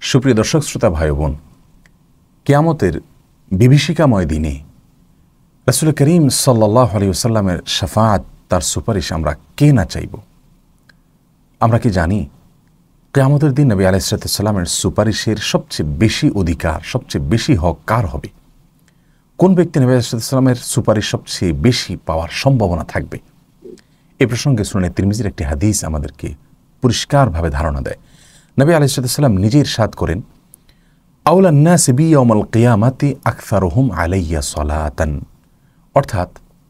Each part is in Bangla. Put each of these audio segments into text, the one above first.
সুপ্রিয় দর্শক শ্রোতা ভাই বোন, কিয়ামতের বিভীষিকাময় দিনে রাসূল করিম সাল্লাল্লাহু আলাইহি ওয়াসাল্লামের শাফাআত, তার সুপারিশ আমরা কে না চাইব। আমরা কি জানি কিয়ামতের দিন নবী আলাইহিস সালামের সুপারিশের সবচেয়ে বেশি অধিকার, সবচেয়ে বেশি হক কার হবে? কোন ব্যক্তি নবী আলাইহিস সালামের সুপারিশ সবচেয়ে বেশি পাওয়ার সম্ভাবনা থাকবে? এই প্রসঙ্গে সুনানে তিরমিজির একটি হাদিস আমাদেরকে পরিষ্কারভাবে ধারণা দেয়। নবী আলাইহিস সালাম নিজে ইরশাদ করেন, আউলান নাস বি ইয়াউমাল কিয়ামাতি আকসারুহুম আলাইয়া সালাতান, অর্থাৎ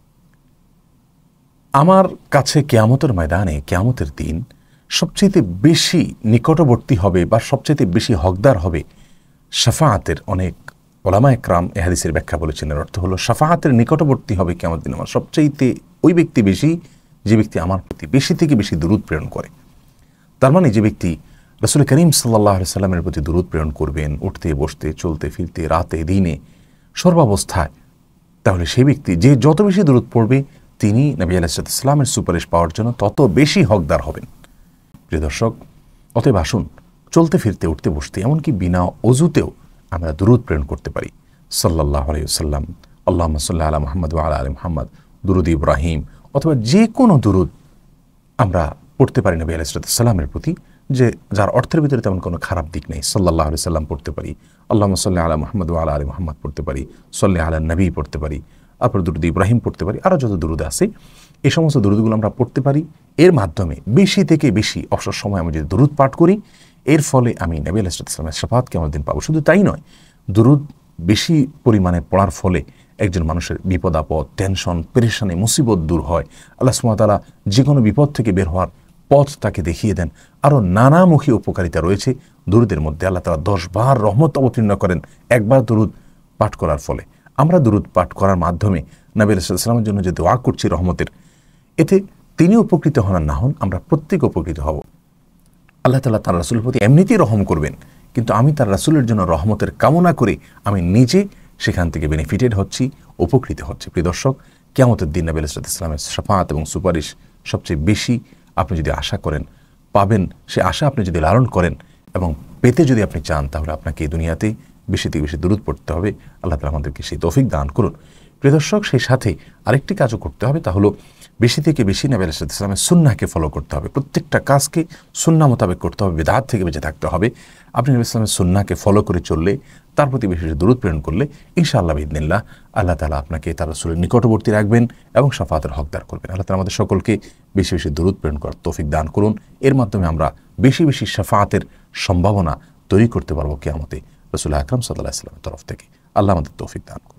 আমার কাছে কিয়ামতের ময়দানে, কিয়ামতের দিন সবচেয়ে বেশি নিকটবর্তী হবে বা সবচেয়ে বেশি হকদার হবে শাফাআতের। অনেক উলামা একরাম এই হাদিসের ব্যাখ্যা বলেছেন, এর অর্থ হলো শাফাআতের নিকটবর্তী হবে কিয়ামতের দিন আমার সবচেয়ে ওই ব্যক্তি বেশি, যে ব্যক্তি আমার প্রতি বেশি থেকে বেশি দুরূদ প্রেরণ করে। তার মানে যে ব্যক্তি রাসূল করিম সাল্লাল্লাহু আলাইহি সাল্লামের প্রতি দুরূদ প্রেরণ করবেন, উঠতে বসতে চলতে ফিরতে রাতে দিনে সর্বাবস্থায়, তাহলে সেই ব্যক্তি যে যত বেশি দুরূদ পড়বে তিনি নবী আলাইহিস সালামের সুপারিশ পাওয়ার জন্য তত বেশি হকদার হবেন। প্রিয় দর্শক, অতএব আসুন চলতে ফিরতে উঠতে বসতে এমনকি বিনা অজুতেও আমরা দুরূদ প্রেরণ করতে পারি। সাল্লাল্লাহু আলাইহি ওয়াসাল্লাম, আল্লাহুম্মা সাল্লি আলা মুহাম্মদ ওয়া আলা আলি মুহাম্মদ, দুরূদ ইব্রাহিম, অথবা যে কোনো দুরূদ আমরা পড়তে পারি নবী আলাইহিস সালামের প্রতি, যে যার অর্থের ভিতরে তেমন কোনো খারাপ দিক নেই। সাল্লাল্লাহু আলাইহি সাল্লাম পড়তে পারি, আল্লাহুম্মা সাল্লি আলা মুহাম্মদ ওয়া আলা আলি মুহাম্মদ পড়তে পারি, সাল্লি আলা নবী পড়তে পারি, তারপর দুরূদ ইব্রাহিম পড়তে পারি, আরও যত দুরূদ আছে এই সমস্ত দুরূদগুলো আমরা পড়তে পারি। এর মাধ্যমে বেশি থেকে বেশি অবসর সময় আমি যদি দুরূদ পাঠ করি, এর ফলে আমি নবী আলাইহিস সালামের শাফাআত কিয়ামতের দিন পাবো। শুধু তাই নয়, দুরূদ বেশি পরিমাণে পড়ার ফলে একজন মানুষের বিপদ আপদ, টেনশন, পেরেশানি, মুসিবত দূর হয়। আল্লাহ সুবহানাহু ওয়া তাআলা যে কোনো বিপদ থেকে বের হওয়ার পথ তাকে দেখিয়ে দেন। আরও নানামুখী উপকারিতা রয়েছে দুরূদের মধ্যে। আল্লাহ তাআলা 10 বার রহমত অবতীর্ণ করেন একবার দুরূদ পাঠ করার ফলে। আমরা দুরূদ পাঠ করার মাধ্যমে নবী আলাইহিস সালামের জন্য যে দোয়া করছি রহমতের, এতে তিনি উপকৃত হন আর না হন, আমরা প্রত্যেক উপকৃত হব। আল্লাহ তাআলা তার রাসূলের প্রতি এমনিতেই রহম করবেন, কিন্তু আমি তার রাসূলের জন্য রহমতের কামনা করে আমি নিজে সেখান থেকে বেনিফিটেড হচ্ছি, উপকৃত হচ্ছি। প্রিয় দর্শক, কিয়ামতের দিন নবী আলাইহিস সালামের শাফাআত এবং সুপারিশ সবচেয়ে বেশি আপনি যদি আশা করেন পাবেন, সে আশা আপনি যদি লালন করেন এবং পেতে যদি আপনি চান, তাহলে আপনাকে এই দুনিয়াতে বেশি থেকে বেশি দুরূদ পড়তে হবে। আল্লাহ তাআলা আমাদেরকে সেই তৌফিক দান করুন। প্রিয় দর্শক, সেই সাথে আরেকটি কাজও করতে হবে, তা হলো বেশি থেকে বেশি নবী আলাইহিস সালামের সুন্নাহকে ফলো করতে হবে। প্রত্যেকটা কাজকে সুন্নাহ মোতাবেক করতে হবে, বিদআত থেকে বেঁচে থাকতে হবে। আপনি নবী সালামের সুন্নাহকে ফলো করে চললে, তার প্রতি বেশি বেশি দুরূদ প্রেরণ করলে ইনশাআল্লাহ বিইذনিল্লাহ আল্লাহ তাআলা আপনাকে তার রাসূলের নিকটবর্তী রাখবেন এবং শাফাআতের হকদার করবেন। আল্লাহ তাআলা আমাদের সকলকে বেশি বেশি দুরূদ প্রেরণ করার তৌফিক দান করুন। এর মাধ্যমে আমরা বেশি বেশি শাফাআতের সম্ভাবনা তৈরি করতে পারবো কিয়ামতে রাসূল আকরাম সাল্লাল্লাহু আলাইহি ওয়াসাল্লামের তরফ থেকে। আল্লাহ আমাদের তৌফিক দান করুন।